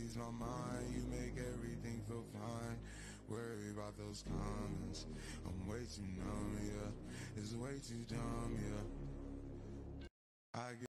ease my mind. You make everything feel fine. Worry about those comments. I'm way too numb, yeah. It's way too dumb, yeah. I get